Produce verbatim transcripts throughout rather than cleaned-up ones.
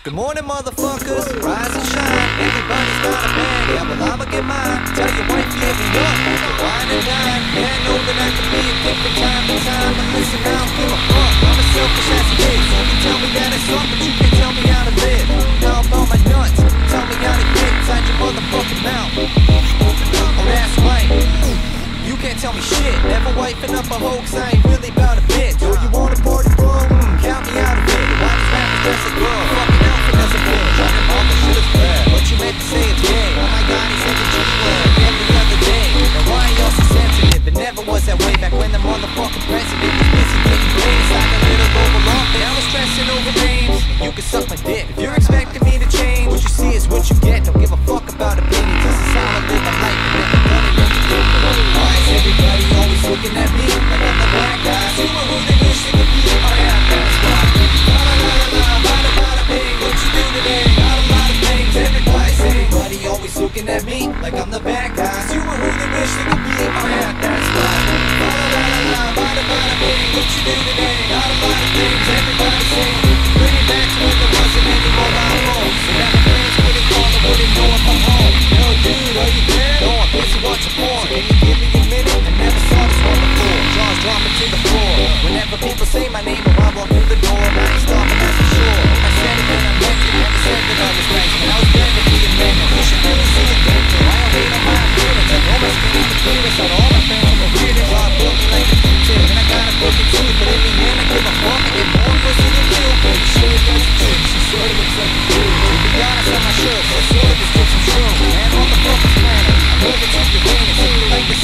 Good morning, motherfuckers, rise and shine. Everybody's got a bag, yeah, well I'ma get mine. Tell your wife you hit me up, you can wine and dine. Yeah, I know that I can be a dick from time to time, but listen, I don't give a fuck. I'm as selfish as it is. You can tell me that it's up, but you can't tell me how to live. Now I'm on my nuts, tell me how to get inside your motherfucking mouth. Oh, that's right, you can't tell me shit. Never wiping up a hoe, cause I ain't really about a bitch. Oh, you want a party, bro? Mm, count me out of it. Why these rappers dress like girl? Fucking outfit doesn't fit. Running all the shit is bad. What you meant to say it's gay? Oh my god, he said the G-word every other day. Now why y'all so sensitive? It never was that way back when the motherfucking president was busy getting blames like a little overload. Now I'm stressing over names. You can suck my dick if you're expecting me to change. What you see is what you get. Don't give a fuck about opinions. This is how I live my life. And never done it yet. Why is everybody always looking at me like I'm the bad guy? You are who they wish they could be. Oh yeah, that's why. La la la la la, bada bada bing. What you do today? Got a lot of things. Everybody say. Everybody always looking at me like I'm the bad guy. You are who they wish they could be. Oh yeah, that's why. La la la la la, bada bada bing. What you do today? Got a lot of things. Everybody say. Bring it back to when there wasn't any more line roads. So that my friends wouldn't call and wouldn't know if I'm home. Yo, dude, are you there? No, I'm busy watching porn. Can you give me a minute? I never saw this one before. Jaws dropping to the floor. Whenever people say my name, I walk through the door. I ain't stopping, that's for sure. I said it and I meant it. Never said that I was nice, but I was better to be a man. You should really see it, don't you? I don't hate on my appearance. I know my skin is the clearest. Out of all my friends, I'm the weirdest. God built me like a detail, and I got a broken tooth. But in the end, I give a fuck. I get more pussy than you. But you sure it doesn't too. She sort of looks like a dude. To be honest, I'm not sure. So sort of is just some shroom. Man, all the fuck is planet. I'm over to your vein. It's like the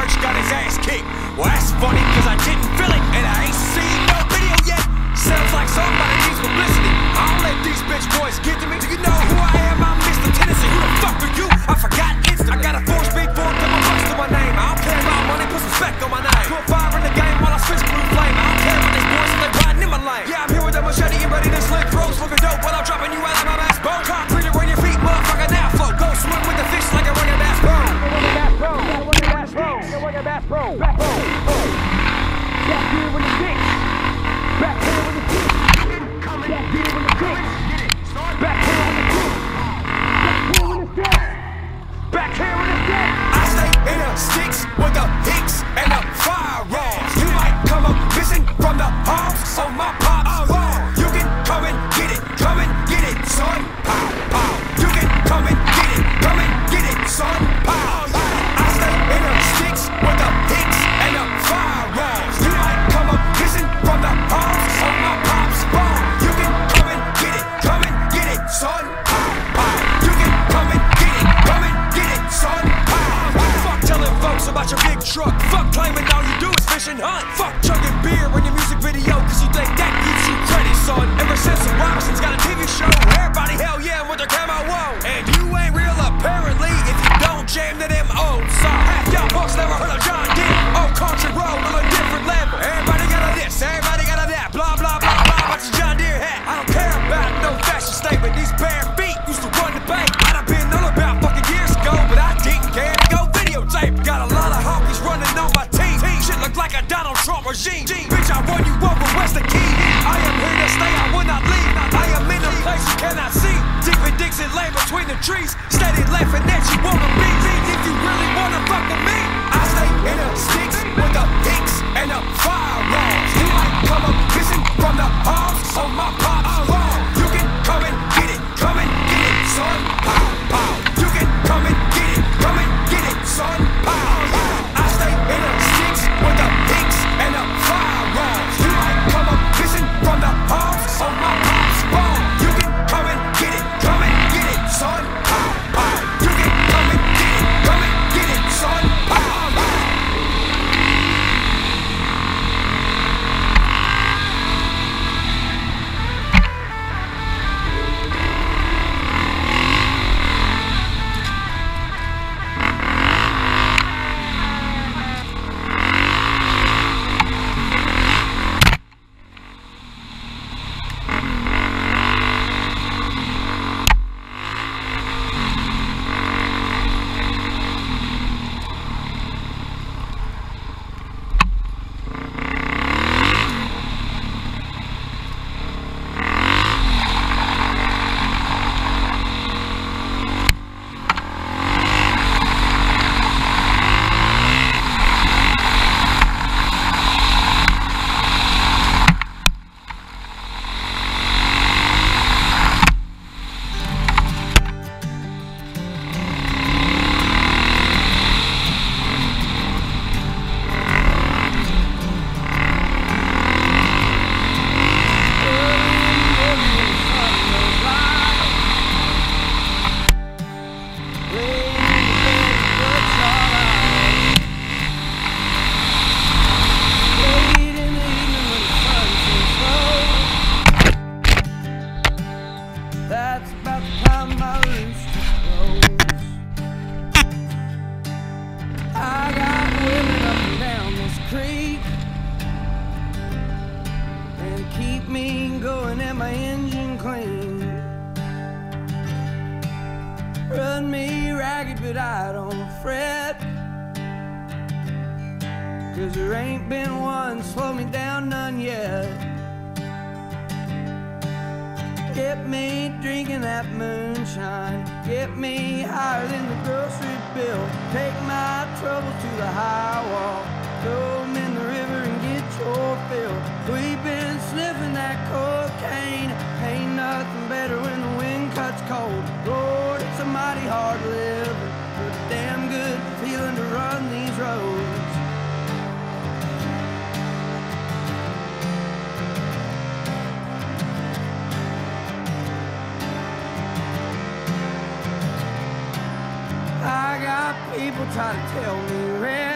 church, got his ass kicked. Well, that's funny, cause I didn't feel it, and I ain't seen no video yet. Sounds like somebody needs publicity. I don't let these bitch boys get to me. Do you know who I am? I'm Mister Tennessee. Who the fuck are you? I forgot instantly. I got a four-speed four to my bust to my name. I don't care about money, put some respect on my name. Put fire in the game while I switch blue flame. I don't care about these boys if they riding in my lane. Yeah, I'm here with a machete and ready to slick throws. Looking dope while I'm dropping you out of my bass bone. Concrete around your feet, motherfucker, now float. Go swim with the fish like a running bass bone. Bass bone, bass bone, bass bone. Back here with the kicks. Back here with the kicks. Back here with the kicks. Back here with the kicks. Back here with the sticks. Back here with the sticks. I stay in the sticks with the hicks and the firearms. You might come up missing from the arms on my pop's farm. You can come and get it, come and get it, son. Pow, pow. You can come and get it, come and get it, son. Pow. I stay in the sticks with the hicks and the firearms. You might come up missing from the arms on my pop's farm. You can come and get it, come and get it, son. Pow, pow. You can come and get it, come and get it, son. Pow. Fuck telling folks about your big truck. Fuck claiming all you do is fish and hunt. Fuck chugging beer in your music video, cause you think that gives you credit, son. Ever since Robinson's got a T V show, everybody hell yeah with their camo on. And you ain't real apparently if you don't jam to them old songs. Half y'all folks never heard of John Deere. Oh, country road on a different level. Everybody got a this, everybody got a that. Blah, blah, blah, blah, about your John Deere hat. I don't care about no fashion statement. These bare feet used to run the bank. I'd have been known about fucking years ago, but I didn't care to go videotape. Got a lot of honkies running on my team. Shit look like a Donald Trump regime. Bitch, I won you over West the Key. I am here to stay, I will not leave. I am in a place you cannot see. Deep in Dixie lane between the trees. Steady laughing at you wanna be. If you really wanna fuck with me, I stay in the sticks with the hicks and the firearms. You might come up missing from the arms on my pop's farm. You can come and get it, come and get it, son. Pow, pow. You can come and get it, come and get it, son. Pow. I stay in the sticks with the hicks and the firearms. You might come up missing from the arms on my pop's farm. You can come and get it, come and get it, son. Pow, pow. You can come and get it, come and get it, son. Pow, pow. That's about the time my rooster crows. I got women up and down this creek and keep me going and my engine clean. Run me ragged, but I don't fret, 'cause there ain't been one slow me down, none yet. Get me drinking that moonshine, get me higher than the grocery bill. Take my troubles to the high wall, throw them in the river and get your fill. We've been sniffing that cocaine, ain't nothing better when the wind cuts cold. Lord, it's a mighty hard living, but a damn good feeling to run these roads. I got people try to tell me, Red,